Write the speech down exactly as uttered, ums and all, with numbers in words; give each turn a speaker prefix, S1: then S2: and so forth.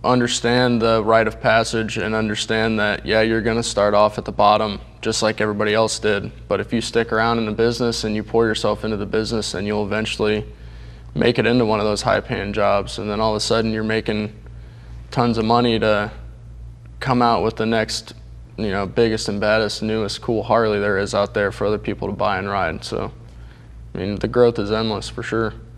S1: understand the rite of passage and understand that, yeah, you're going to start off at the bottom just like everybody else did. But if you stick around in the business and you pour yourself into the business, then you'll eventually make it into one of those high-paying jobs. And then all of a sudden you're making tons of money to come out with the next, you know, biggest and baddest, newest cool Harley there is out there for other people to buy and ride. So, I mean, the growth is endless for sure.